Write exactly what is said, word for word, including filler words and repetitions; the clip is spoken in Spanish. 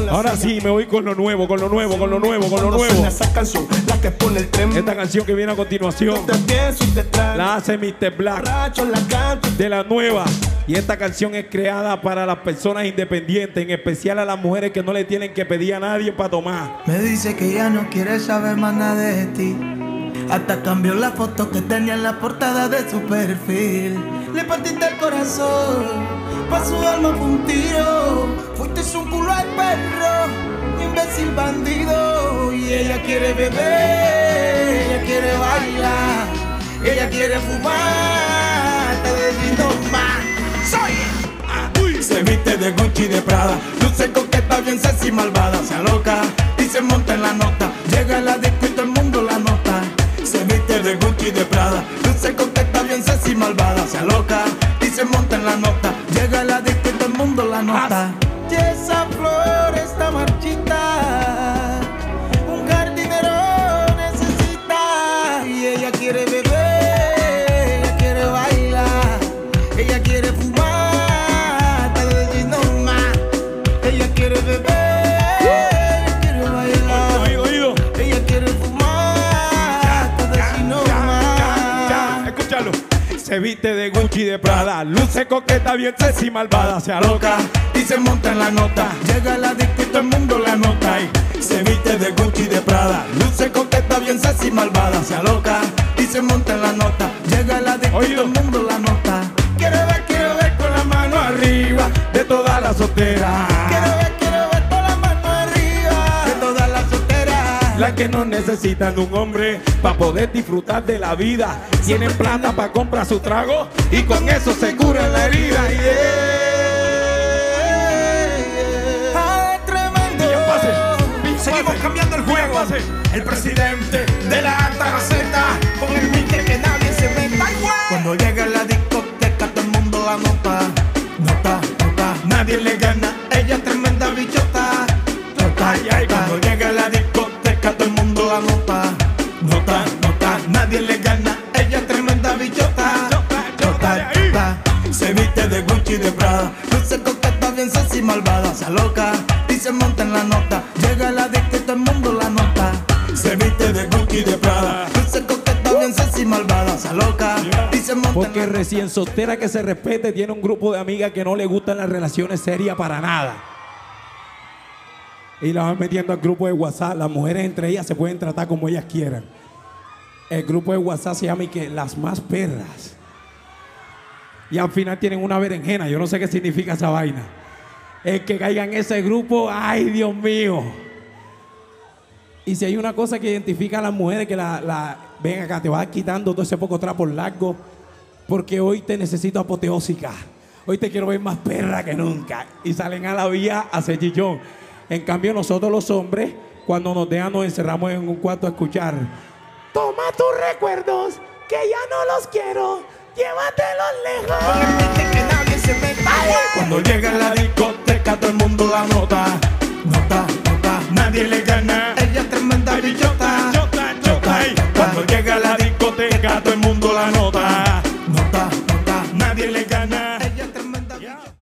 Ahora sí, me voy con lo nuevo, con lo nuevo, con lo nuevo, con lo nuevo. Esta canción que viene a continuación la hace mister Black, de la nueva. Y esta canción es creada para las personas independientes, en especial a las mujeres que no le tienen que pedir a nadie para tomar. Me dice que ya no quiere saber más nada de ti. Hasta cambió la foto que tenía en la portada de su perfil. Le partiste el corazón, pa' su alma fue un tiro. Fuiste un culo al perro, imbécil bandido. Y ella quiere beber, ella quiere bailar, ella quiere fumar, te decido más. Soy ah, uy. Se viste de Gucci y de Prada, luce coqueta, bien sexy, malvada. Se aloca y se monta en la nota, llega a la disco y todo el mundo la nota. Se viste de Gucci y de Prada, luce coqueta, bien sexy, malvada. Se aloca y se monta en la nota, llega a la disco y todo el mundo la nota. Y esa flor está marchita, un jardinero necesita. Y ella quiere beber, ella quiere bailar, ella quiere fumar, te decir no más. Ella quiere beber, ella quiere bailar, Oído, oído, ella quiere fumar, te decir no más. Escúchalo. Se viste de Gucci y de Prada, luce coqueta, bien sexy, malvada. Se aloca y se monta en la nota, llega a la disco y todo el mundo la nota. Y se viste de Gucci y de Prada, luce coqueta, bien sexy, malvada. Se aloca y se monta en la nota, llega a la disco y todo el mundo la nota. Quiero ver, quiero ver con la mano arriba de todas las solteras. Quiero ver, quiero ver con la mano arriba de todas las solteras. Las que no necesitan un hombre para poder disfrutar de la vida. Tienen plata para comprar su trago y con eso se curan la herida. ¡Ay, tremendo! Seguimos cambiando el juego. El presidente de la alta gaceta, con el mister que nadie se meta. Cuando llega a la discoteca todo el mundo la nota, nota, nota. Nadie le gana, ella es tremenda bichota. Nota, cuando llega a la discoteca todo el mundo la nota, nota, nota. Nadie le gana, ella es tremenda bichota. Nota, nota. Se viste de Gucci y de Prada, luce coqueta, bien sexy, malvada. Se aloca y se monta en la nota, llega a la disco y todo el mundo la nota. Se viste de Gucci y de Prada, luce coqueta, bien sexy, malvada. Se aloca y se monta. Porque recién soltera que se respete tiene un grupo de amigas que no le gustan las relaciones serias para nada. Y la van metiendo al grupo de WhatsApp. Las mujeres entre ellas se pueden tratar como ellas quieran. El grupo de WhatsApp se llama y que las más perras. Y al final tienen una berenjena. Yo no sé qué significa esa vaina. El que caiga en ese grupo, ay Dios mío. Y si hay una cosa que identifica a las mujeres, que la, la ven acá, te vas quitando todo ese poco trapo largo, porque hoy te necesito apoteósica. Hoy te quiero ver más perra que nunca. Y salen a la vía a hacer chillón. En cambio nosotros los hombres, cuando nos dejan, nos encerramos en un cuarto a escuchar. Toma tus recuerdos, que ya no los quiero, llévatelos lejos. Con el mister que nadie se meta. Cuando llega a la discoteca todo el mundo la nota.